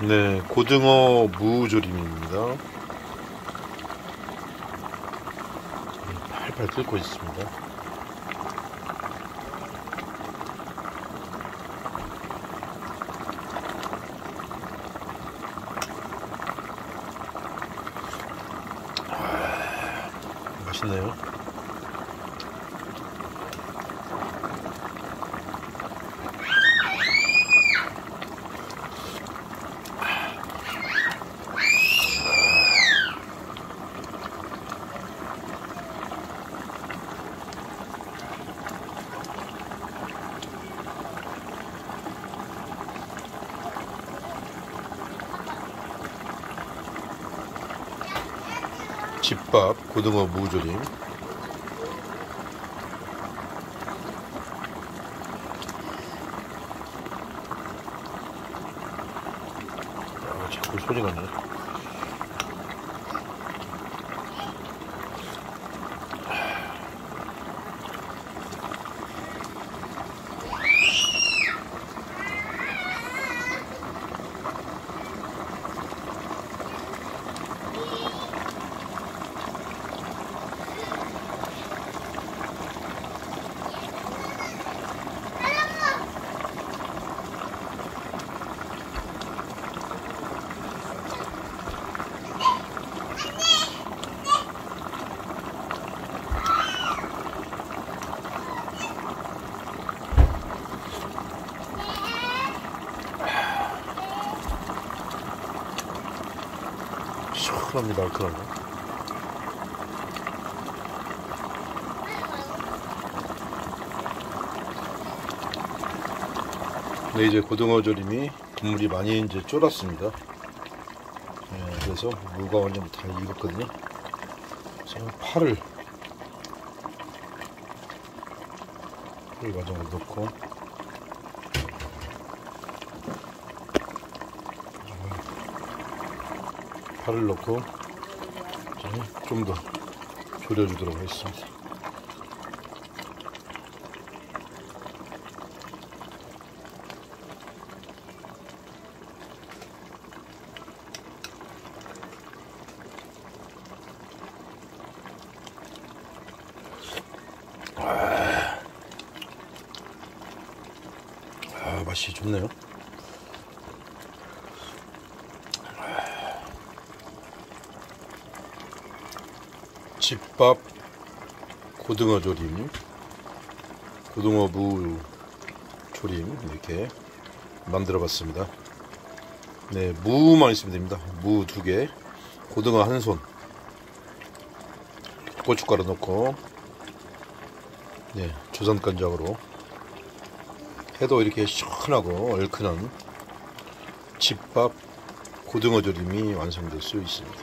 네, 고등어 무조림입니다. 팔팔 끓고 있습니다. 맛있네요. 집밥 고등어 무조림. 자꾸 소리가 나네. 시원합니다. 얼큰하고. 네, 이제 고등어 조림이 국물이 많이 이제 쫄았습니다. 네, 그래서 무가 완전 다 익었거든요. 그래서 파를 마저 넣고 파를 넣고 좀 더 졸여주도록 하겠습니다. 맛이 좋네요. 집밥 고등어 조림, 고등어 무 조림 이렇게 만들어 봤습니다. 네, 무만 있으면 됩니다. 무 2개, 고등어 1손, 고춧가루 넣고, 네, 조선간장으로 해도 이렇게 시원하고 얼큰한 집밥 고등어 조림이 완성될 수 있습니다.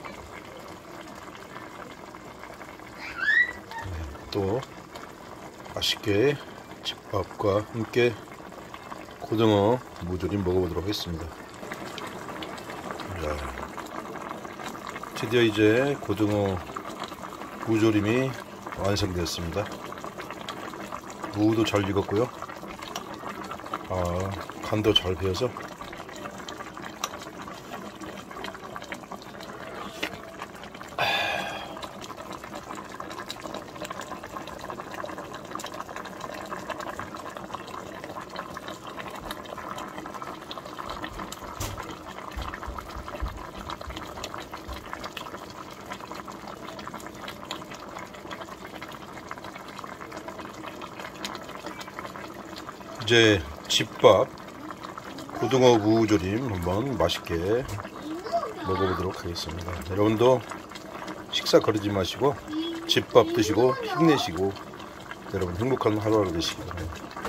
네, 또 맛있게 집밥과 함께 고등어 무조림 먹어보도록 하겠습니다. 자, 드디어 이제 고등어 무조림이 완성되었습니다. 무도 잘 익었고요. 간도 잘 배어서 이제 집밥 고등어 무조림 한번 맛있게 먹어보도록 하겠습니다. 여러분도 식사 거르지 마시고 집밥 드시고 힘내시고 여러분 행복한 하루하루 되시기 바랍니다.